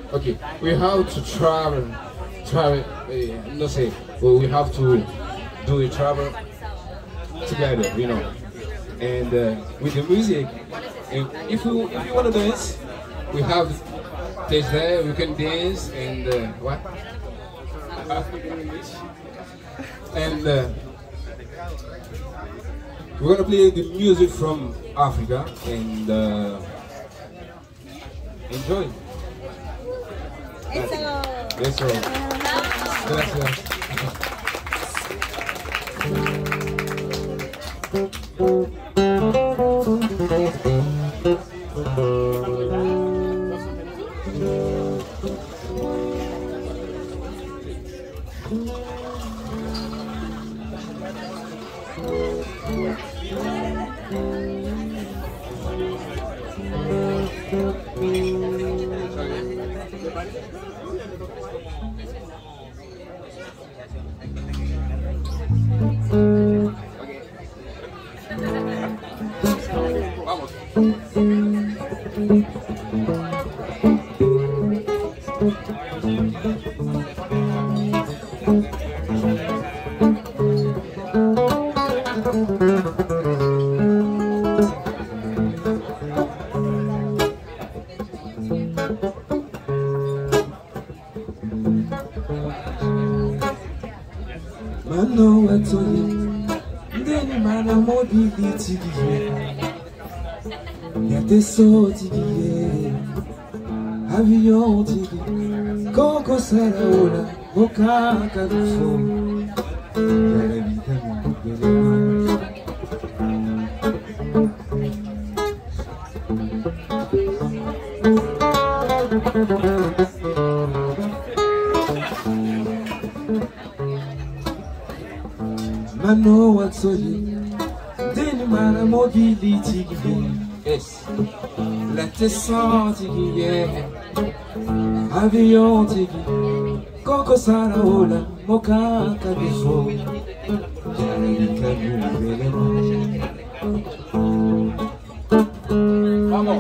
Okay, we have to travel. No say, well, we have to do a travel together, you know, and with the music. And if you want to dance, we have stage there. We can dance and what? And we're gonna play the music from Africa and enjoy. That's all. Gracias. Mano watoye, ndeni mana mobility giye, yate so tigiye, avion tigiye, koko saraola, boka kadufo, yare vitami gelema. Mano watoye, ndeni mana mobility giye, Yes. yate so tigiye, avion tigiye, koko saraola, boka kadufo, yare vitami gelema. Vamos.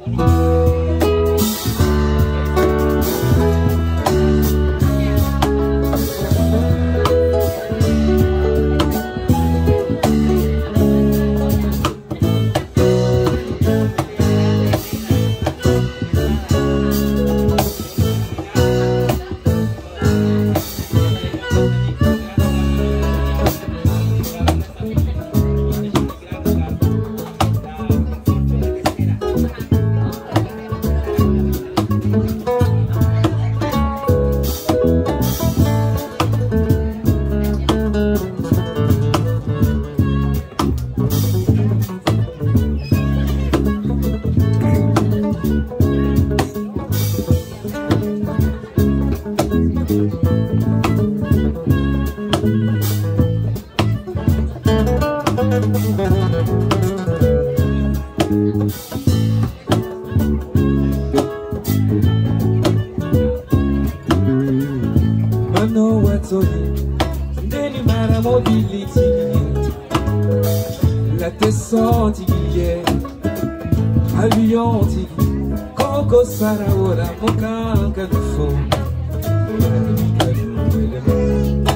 Mano watoye, ndeni mana mobility giye, yate so tigiye, avion tigiye, koko saraola, boka kadufo, yare vitami gelema.